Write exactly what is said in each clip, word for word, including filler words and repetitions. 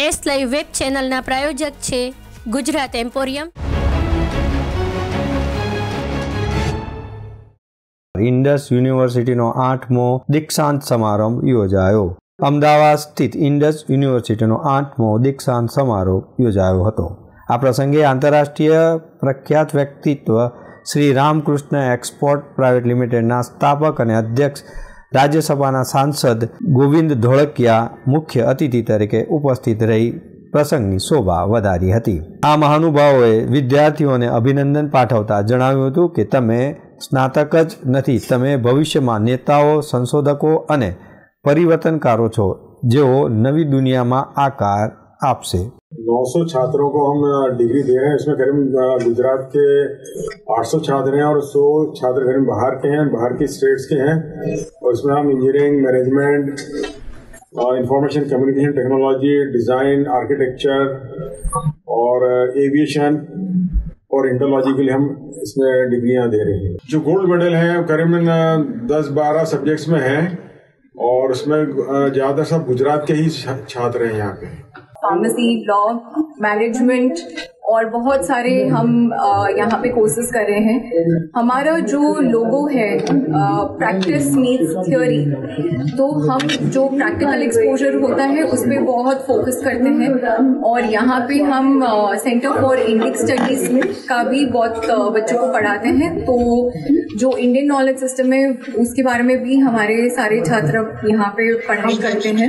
S live web ચેનલના પ્રાયોજક છે Gujarat emporium. Indus યુનિવર્સિટીનો આઠમો દીક્ષાંત સમારંભ યોજાયો। અમદાવાદ સ્થિત ઇન્ડસ યુનિવર્સિટીનો આઠમો દીક્ષાંત સમારોહ યોજાયો હતો। આ પ્રસંગે આંતરરાષ્ટ્રીય પ્રખ્યાત વ્યક્તિત્વ શ્રી રામકૃષ્ણ એક્સપોર્ટ પ્રાઇવેટ લિમિટેડના સ્થાપક અને અધ્યક્ષ રાજ્યસભાના સાંસદ ગોવિંદ ધોળકિયા મુખ્ય અતિથિ તરીકે ઉપસ્થિત રહી પ્રસંગની શોભા વધારી હતી। આ મહાનુભાવોએ વિદ્યાર્થીઓને અભિનંદન પાઠવતા જણાવ્યું હતું કે તમે સ્નાતક જ નથી, તમે ભવિષ્યમાં નેતાઓ, સંશોધકો અને परिवर्तनकारों छो जो नवी दुनिया में आकार आपसे। नौ सौ छात्रों को हम डिग्री दे रहे हैं। इसमें करीब गुजरात के आठ सौ छात्र हैं और सौ छात्र करीब बाहर के हैं, बाहर की स्टेट्स के हैं। और इसमें हम engineering, management, information communication technology, design, architecture और एविएशन और इंटरलॉजी के लिए हम इसमें डिग्रियां दे रहे हैं। जो गोल्ड मेडल हैं करीबन दस बारह सब्जेक्ट्स में हैं और उसमें ज्यादातर सब गुजरात के ही छात्र हैं यहाँ पे। फार्मेसी, लॉ, मैनेजमेंट और बहुत सारे हम यहाँ पे कोर्सेज कर रहे हैं। हमारा जो लोगो है प्रैक्टिस मीट्स थ्योरी, तो हम जो प्रैक्टिकल एक्सपोजर होता है उस पर बहुत फोकस करते हैं। और यहाँ पे हम सेंटर फॉर इंडियन स्टडीज का भी बहुत बच्चों को पढ़ाते हैं। तो जो इंडियन नॉलेज सिस्टम है उसके बारे में भी हमारे सारे छात्र यहाँ पे पढ़ाई करते हैं।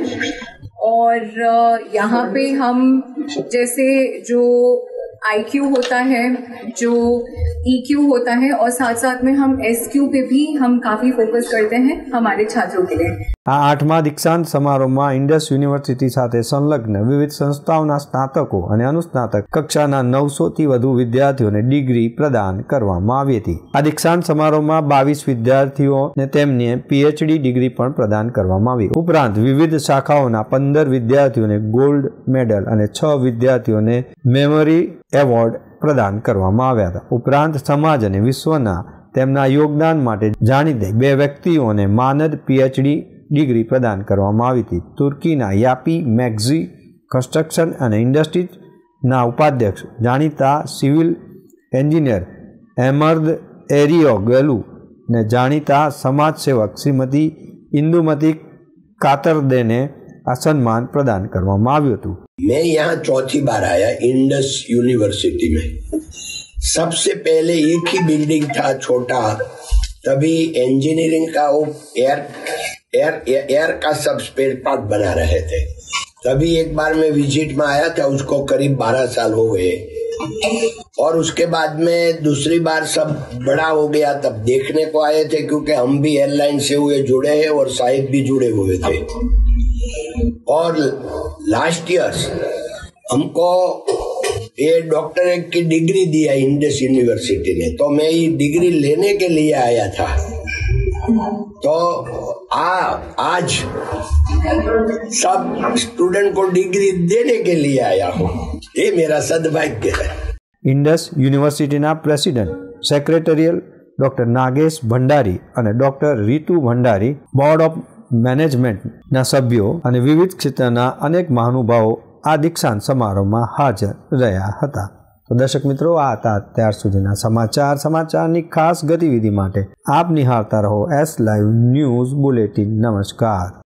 और यहाँ पे हम जैसे जो आई क्यू होता है, जो ई क्यू होता है, और साथ साथ में हम एस क्यू पे भी हम काफी फोकस करते हैं हमारे छात्रों के लिए। आ आठमा दीक्षांत समारोह में इंडस यूनिवर्सिटी साथे संलग्न विविध संस्थाओं स्नातकों और अनुस्नातक कक्षाना नौ सौ थी वधु विद्यार्थियों ने डिग्री प्रदान करवामां आवी हती। आ दीक्षांत समारोह में बावीस विद्यार्थियों ने तेमने पीएचडी डिग्री पण प्रदान करवामां आवी। उपरांत विविध शाखाओं पंदर विद्यार्थियों ने गोल्ड मेडल और छ विद्यार्थियों ने मेमोरी एवॉर्ड प्रदान करवामां आव्या हता। उपरांत समाज और विश्वना तेमना योगदान माटे जाणीते बे व्यक्तिओने मानद पीएचडी डिग्री प्रदान करवामां आवी हती। तुर्कीना यापी मैग्जी कन्स्ट्रक्शन और इंडस्ट्रीज ना उपाध्यक्ष जाणीता सिविल एंजीनियर एमर्द एरियोगलू ने जाणीता समाज सेवक श्रीमती इंदुमती कातरदे ने आ सम्मान प्रदान करवामां आव्युं हतुं। मैं यहाँ चौथी बार आया इंडस यूनिवर्सिटी में। सबसे पहले एक ही बिल्डिंग था छोटा, तभी इंजीनियरिंग का वो एयर एयर एयर का सब स्पेयर पार्ट बना रहे थे। तभी एक बार मैं विजिट में आया था, उसको करीब बारह साल हो गए। और उसके बाद में दूसरी बार सब बड़ा हो गया तब देखने को आए थे, क्योंकि हम भी एयरलाइन से हुए जुड़े हैं और साहिब भी जुड़े हुए थे। और लास्ट ईयर हमको ये डॉक्टरेट की डिग्री दिया इंडस यूनिवर्सिटी ने, तो मैं ये डिग्री लेने के लिए आया था। तो आ, आज सब स्टूडेंट को डिग्री देने के लिए आया हूँ। ये मेरा सद्भाग्य है। इंडस यूनिवर्सिटी ना president secretarial doctor Nagesh Bhandari और doctor Ritu Bhandari, board of management ना सभ्यों और विविध क्षेत्रना अनेक महानुभावों आ दीक्षांत समारोह में हाजर रह्या हता। तो दर्शक मित्रों, आ था त्यार सुधीना समाचार। समाचारनी खास गतिविधि माटे आप निहारता रहो एस लाइव न्यूज बुलेटिन। नमस्कार।